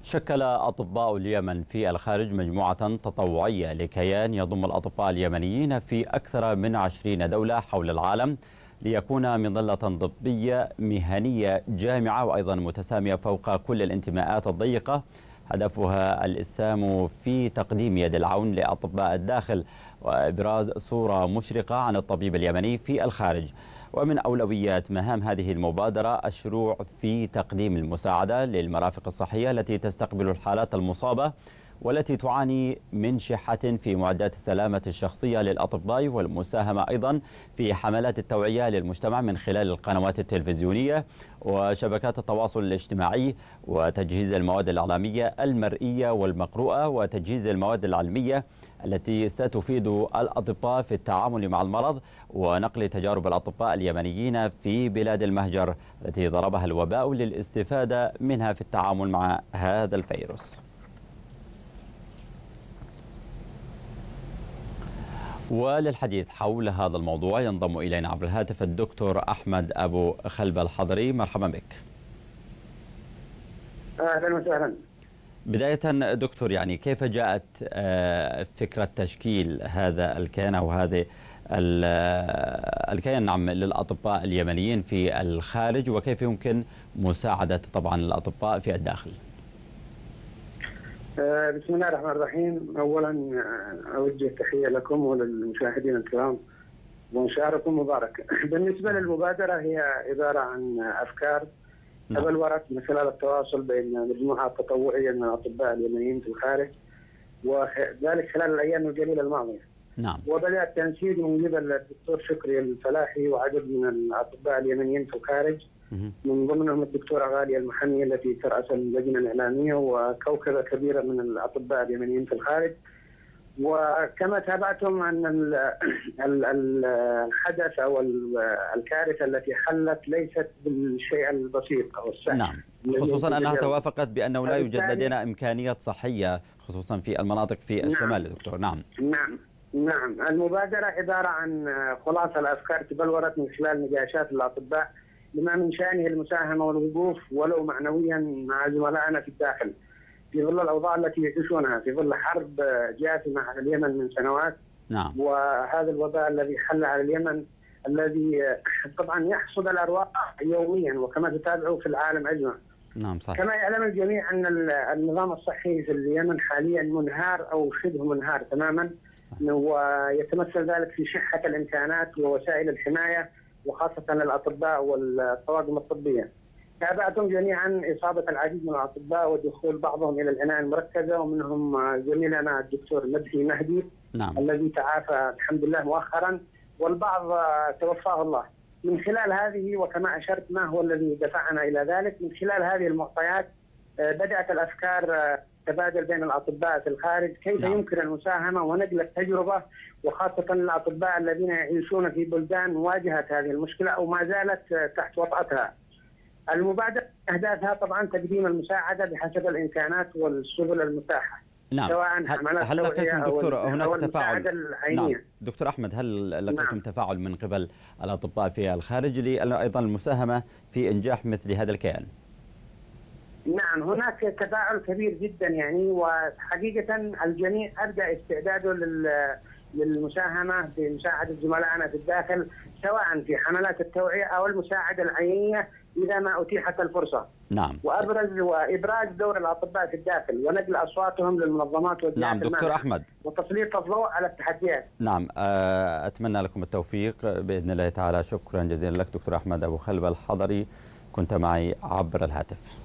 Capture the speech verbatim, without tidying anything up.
شكل أطباء اليمن في الخارج مجموعة تطوعية لكيان يضم الأطباء اليمنيين في أكثر من عشرين دولة حول العالم ليكون مظلة طبية مهنية جامعة وأيضا متسامية فوق كل الانتماءات الضيقة. هدفها الإسهام في تقديم يد العون لأطباء الداخل وإبراز صورة مشرقة عن الطبيب اليمني في الخارج. ومن أولويات مهام هذه المبادرة الشروع في تقديم المساعدة للمرافق الصحية التي تستقبل الحالات المصابة والتي تعاني من شحة في معدات السلامة الشخصية للأطباء، والمساهمة أيضا في حملات التوعية للمجتمع من خلال القنوات التلفزيونية وشبكات التواصل الاجتماعي، وتجهيز المواد الإعلامية المرئية والمقروءة، وتجهيز المواد العلمية التي ستفيد الأطباء في التعامل مع المرض، ونقل تجارب الأطباء اليمنيين في بلاد المهجر التي ضربها الوباء للاستفادة منها في التعامل مع هذا الفيروس. وللحديث حول هذا الموضوع ينضم إلينا عبر الهاتف الدكتور أحمد أبو خلبة الحضري. مرحبا بك. أهلا وسهلا. بداية دكتور، يعني كيف جاءت فكرة تشكيل هذا الكيان أو هذه الكيان نعم للأطباء اليمنيين في الخارج، وكيف يمكن مساعدة طبعا الأطباء في الداخل؟ بسم الله الرحمن الرحيم. أولا أوجه تحية لكم وللمشاهدين الكرام ومشاركم مبارك. بالنسبة للمبادرة هي عبارة عن أفكار تبلورت من خلال التواصل بين مجموعة تطوعية من الأطباء اليمنيين في الخارج، وذلك خلال الأيام القليلة الماضية. نعم. وبدأ التنسيق من قبل الدكتور شكري الفلاحي وعدد من الأطباء اليمنيين في الخارج، من ضمنهم الدكتورة غالية المحني التي ترأس اللجنة الإعلامية، وكوكبة كبيرة من الأطباء اليمنيين في الخارج. وكما تابعتم أن الحدث أو الكارثة التي حلت ليست بالشيء البسيط أو السهل. نعم، خصوصا أنها توافقت بأنه لا يوجد لدينا إمكانيات صحية خصوصا في المناطق في نعم. الشمال دكتور. نعم نعم نعم المبادرة عبارة عن خلاصة الأفكار تبلورت من خلال نقاشات الأطباء لما من شأنه المساهمة والوقوف ولو معنويا مع زملائنا في الداخل في ظل الأوضاع التي يعيشونها، في ظل حرب جاثمة على اليمن من سنوات. نعم. وهذا الوباء الذي حل على اليمن الذي طبعا يحصد الأرواح يوميا وكما تتابعوا في العالم أجمع. نعم صح. كما يعلم الجميع أن النظام الصحي في اليمن حاليا منهار أو شبه منهار تماما، ويتمثل ذلك في شحة الإمكانات ووسائل الحماية وخاصة الأطباء والطواقم الطبية. تابعتم جميعا إصابة العديد من الأطباء ودخول بعضهم إلى العناية المركزة، ومنهم زميلنا الدكتور مدحي مهدي. نعم. الذي تعافى الحمد لله مؤخرا، والبعض توفاه الله. من خلال هذه وكما أشرت ما هو الذي دفعنا إلى ذلك، من خلال هذه المعطيات بدأت الأفكار تبادل بين الأطباء في الخارج كيف نعم. يمكن المساهمة ونقل التجربة، وخاصة الأطباء الذين يعيشون في بلدان واجهت هذه المشكلة أو ما زالت تحت وطأتها. المبادرة أهدافها طبعا تقديم المساعدة بحسب الإمكانات والسبل المتاحة. نعم. سواء هل لقيتم دكتور هناك تفاعل؟ نعم. دكتور أحمد، هل لقيتم نعم. تفاعل من قبل الأطباء في الخارج أيضا المساهمة في إنجاح مثل هذا الكيان؟ نعم، هناك تفاعل كبير جدا يعني، وحقيقة الجميع أبدأ استعداده للمساهمة بمساعدة زملائنا في الداخل، سواء في حملات التوعية أو المساعدة العينية إذا ما أتيحت الفرصة. نعم. وأبرز وإبراز دور الأطباء في الداخل ونقل أصواتهم للمنظمات والجهات. نعم دكتور أحمد. وتسليط الضوء على التحديات. نعم، أتمنى لكم التوفيق بإذن الله تعالى. شكرا جزيلا لك دكتور أحمد أبو خلبة الحضري، كنت معي عبر الهاتف.